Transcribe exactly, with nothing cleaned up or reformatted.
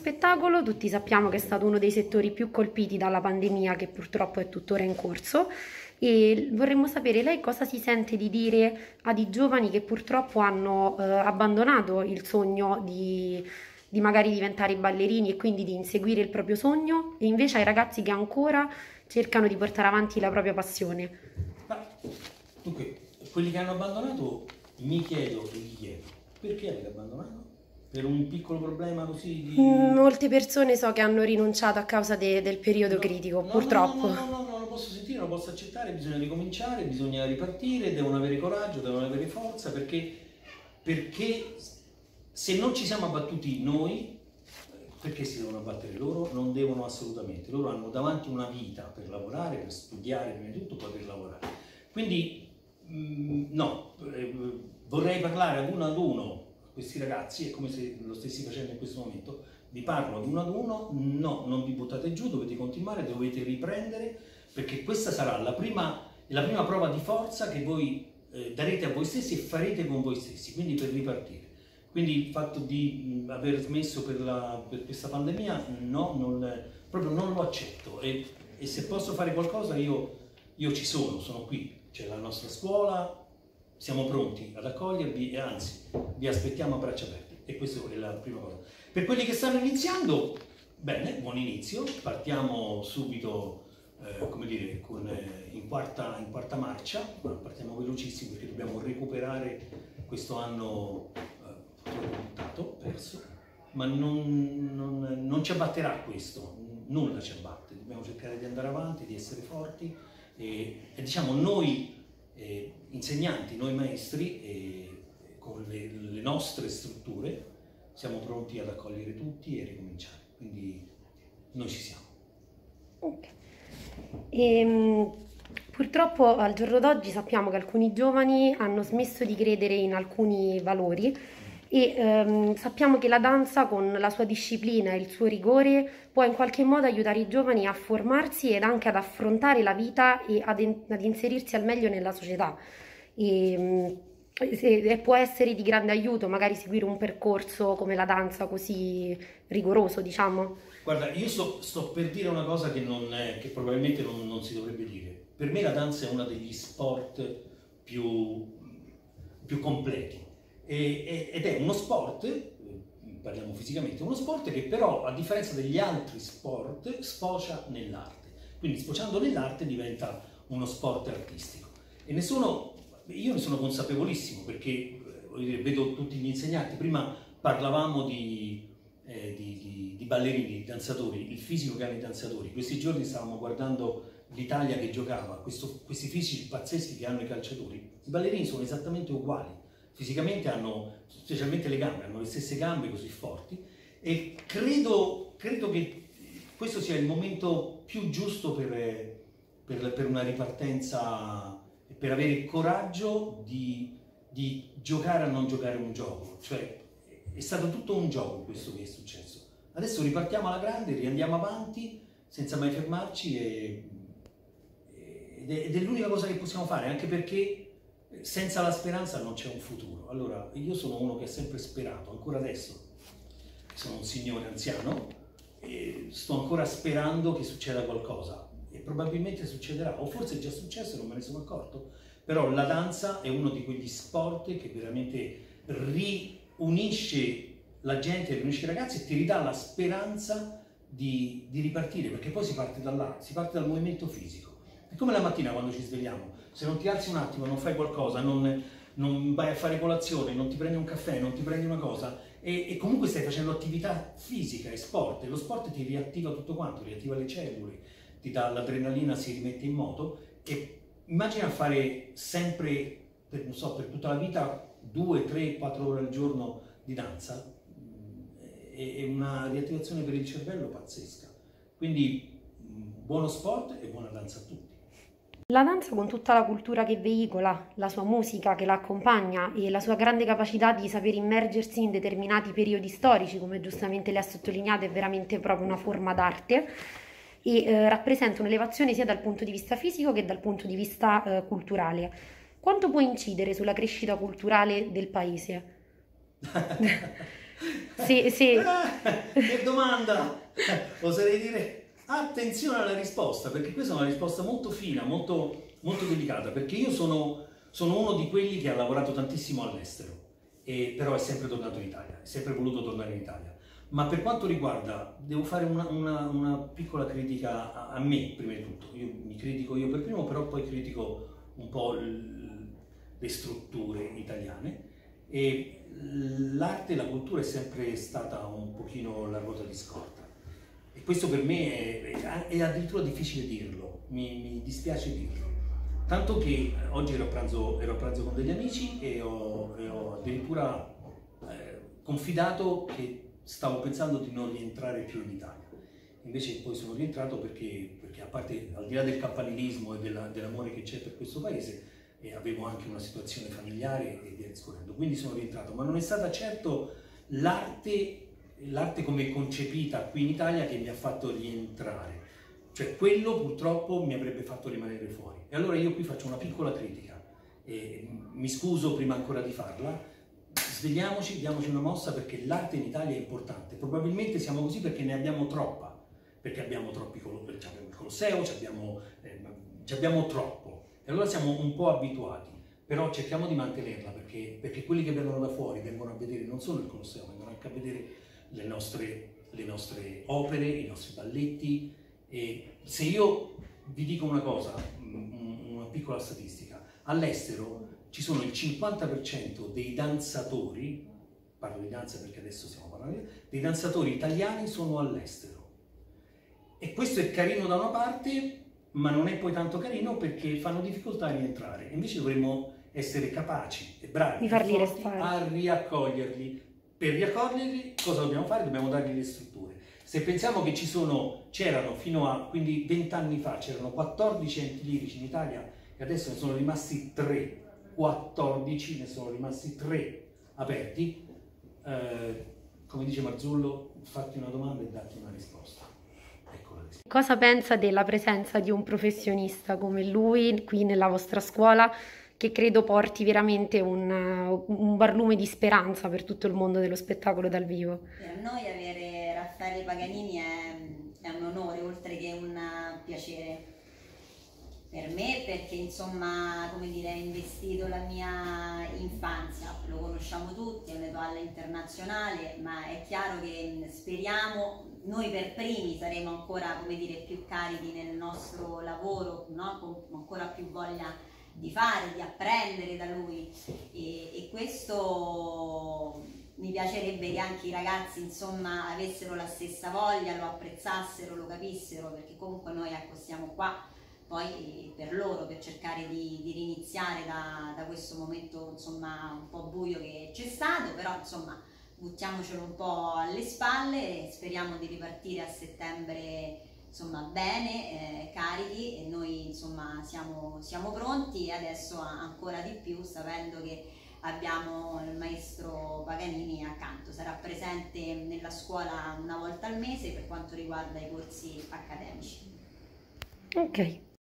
spettacolo, tutti sappiamo che è stato uno dei settori più colpiti dalla pandemia, che purtroppo è tuttora in corso, e vorremmo sapere lei cosa si sente di dire ai giovani che purtroppo hanno eh, abbandonato il sogno di, di magari diventare ballerini e quindi di inseguire il proprio sogno, e invece ai ragazzi che ancora cercano di portare avanti la propria passione. Ma, dunque, quelli che hanno abbandonato, mi chiedo e gli chiedo, perché avete abbandonato? Per un piccolo problema così di... Molte persone so che hanno rinunciato a causa de- del periodo no, critico, no, purtroppo. No, no, no, no, no, non lo posso sentire, non lo posso accettare, bisogna ricominciare, bisogna ripartire, devono avere coraggio, devono avere forza, perché, perché se non ci siamo abbattuti noi, perché si devono abbattere loro? Non devono assolutamente, loro hanno davanti una vita per lavorare, per studiare, prima di tutto, poi per lavorare. Quindi, mh, no, eh, vorrei parlare ad uno ad uno questi ragazzi, è come se lo stessi facendo in questo momento, vi parlo ad uno ad uno, no, non vi buttate giù, dovete continuare, dovete riprendere, perché questa sarà la prima, la prima prova di forza che voi eh, darete a voi stessi e farete con voi stessi, quindi per ripartire. Quindi il fatto di mh, aver smesso per, la, per questa pandemia, no, non, proprio non lo accetto, e, e se posso fare qualcosa io, io ci sono, sono qui, c'è la nostra scuola, siamo pronti ad accogliervi e anzi vi aspettiamo a braccia aperte, e questa è la prima cosa. Per quelli che stanno iniziando, bene, buon inizio, partiamo subito eh, come dire, con, eh, in, quarta, in quarta marcia, partiamo velocissimi perché dobbiamo recuperare questo anno eh, buttato, perso, ma non, non, non ci abbatterà questo, nulla ci abbatte, dobbiamo cercare di andare avanti, di essere forti e, e diciamo noi Eh, insegnanti, noi maestri, eh, con le, le nostre strutture siamo pronti ad accogliere tutti e ricominciare, quindi noi ci siamo. Okay. E, purtroppo al giorno d'oggi sappiamo che alcuni giovani hanno smesso di credere in alcuni valori e ehm, sappiamo che la danza, con la sua disciplina e il suo rigore, può in qualche modo aiutare i giovani a formarsi ed anche ad affrontare la vita e ad, in- ad inserirsi al meglio nella società. E, mm, se- e può essere di grande aiuto magari seguire un percorso come la danza così rigoroso, diciamo. Guarda, io sto, sto per dire una cosa che, non è, che probabilmente non, non si dovrebbe dire. Per me la danza è uno degli sport più, più completi. E, ed è uno sport, parliamo fisicamente, uno sport che però a differenza degli altri sport sfocia nell'arte, quindi sfociando nell'arte diventa uno sport artistico e ne sono, io ne sono consapevolissimo perché voglio dire, vedo tutti gli insegnanti, prima parlavamo di, eh, di, di, di ballerini, di danzatori, il fisico che hanno i danzatori, questi giorni stavamo guardando l'Italia che giocava, questo, questi fisici pazzeschi che hanno i calciatori, i ballerini sono esattamente uguali. Fisicamente hanno, specialmente le gambe, hanno le stesse gambe così forti e credo, credo che questo sia il momento più giusto per, per, per una ripartenza, per avere il coraggio di, di giocare a non giocare un gioco. Cioè è stato tutto un gioco questo che è successo. Adesso ripartiamo alla grande, riandiamo avanti senza mai fermarci e, ed è, ed è l'unica cosa che possiamo fare, anche perché senza la speranza non c'è un futuro. Allora, io sono uno che ha sempre sperato, ancora adesso, sono un signore anziano, e sto ancora sperando che succeda qualcosa e probabilmente succederà, o forse è già successo e non me ne sono accorto, però la danza è uno di quegli sport che veramente riunisce la gente, riunisce i ragazzi e ti ridà la speranza di, di ripartire, perché poi si parte da là, si parte dal movimento fisico. È come la mattina quando ci svegliamo, se non ti alzi un attimo, non fai qualcosa, non, non vai a fare colazione, non ti prendi un caffè, non ti prendi una cosa e, e comunque stai facendo attività fisica e sport e lo sport ti riattiva tutto quanto, riattiva le cellule, ti dà l'adrenalina, si rimette in moto e immagina fare sempre, per, non so, per tutta la vita, due, tre, quattro ore al giorno di danza, è una riattivazione per il cervello pazzesca. Quindi buono sport e buona danza a tutti. La danza, con tutta la cultura che veicola, la sua musica che la accompagna e la sua grande capacità di saper immergersi in determinati periodi storici, come giustamente le ha sottolineato, è veramente proprio una forma d'arte e eh, rappresenta un'elevazione sia dal punto di vista fisico che dal punto di vista eh, culturale. Quanto può incidere sulla crescita culturale del paese? Sì, sì. Che domanda! Oserei dire attenzione alla risposta, perché questa è una risposta molto fina, molto, molto delicata, perché io sono, sono uno di quelli che ha lavorato tantissimo all'estero, e però è sempre tornato in Italia, è sempre voluto tornare in Italia. Ma per quanto riguarda, devo fare una, una, una piccola critica a, a me, prima di tutto. Io mi critico io per primo, però poi critico un po' l, le strutture italiane. E l'arte e la cultura è sempre stata un pochino la ruota di scorta. E questo per me è, è addirittura difficile dirlo, mi, mi dispiace dirlo. Tanto che oggi ero a pranzo, ero a pranzo con degli amici e ho, e ho addirittura eh, confidato che stavo pensando di non rientrare più in Italia. Invece poi sono rientrato perché, perché a parte, al di là del campanilismo e della, dell'amore che c'è per questo paese, eh, avevo anche una situazione familiare e via discorrendo. Quindi sono rientrato, ma non è stata certo l'arte l'arte come concepita qui in Italia che mi ha fatto rientrare. Cioè quello purtroppo mi avrebbe fatto rimanere fuori. E allora io qui faccio una piccola critica, e mi scuso prima ancora di farla. Svegliamoci, diamoci una mossa, perché l'arte in Italia è importante. Probabilmente siamo così perché ne abbiamo troppa, perché abbiamo troppi abbiamo il Colosseo, abbiamo, eh, abbiamo troppo. E allora siamo un po' abituati, però cerchiamo di mantenerla, perché, perché quelli che vengono da fuori vengono a vedere non solo il Colosseo, vengono anche a vedere le nostre, le nostre opere, i nostri balletti. E se io vi dico una cosa, una piccola statistica, all'estero ci sono il cinquanta per cento dei danzatori, parlo di danza perché adesso stiamo parlando, dei danzatori italiani sono all'estero. E questo è carino da una parte, ma non è poi tanto carino perché fanno difficoltà a rientrare. Invece dovremmo essere capaci e bravi Di farli e forti restare. a riaccoglierli. Per riaccoglierli cosa dobbiamo fare? Dobbiamo dargli le strutture. Se pensiamo che ci sono, c'erano fino a, quindi vent'anni fa, c'erano quattordici enti lirici in Italia e adesso ne sono rimasti tre, quattordici, ne sono rimasti tre aperti, eh, come dice Marzullo, fatti una domanda e datti una risposta. Ecco la risposta. Cosa pensa della presenza di un professionista come lui qui nella vostra scuola, che credo porti veramente un, un barlume di speranza per tutto il mondo dello spettacolo dal vivo? Per noi avere Raffaele Paganini è, è un onore, oltre che un piacere. Per me, perché insomma, come dire, ha investito la mia infanzia, lo conosciamo tutti, è un'etoile internazionale, ma è chiaro che speriamo, noi per primi saremo ancora, come dire, più carichi nel nostro lavoro, no? Con ancora più voglia di fare, di apprendere da lui, e, e questo mi piacerebbe che anche i ragazzi insomma avessero la stessa voglia, lo apprezzassero, lo capissero, perché comunque noi ecco stiamo qua poi per loro, per cercare di, di riniziare da, da questo momento insomma un po' buio che c'è stato, però insomma buttiamocelo un po' alle spalle e speriamo di ripartire a settembre insomma bene, eh, carichi, e noi insomma siamo, siamo pronti, e adesso ancora di più sapendo che abbiamo il maestro Paganini accanto. Sarà presente nella scuola una volta al mese per quanto riguarda i corsi accademici. Ok.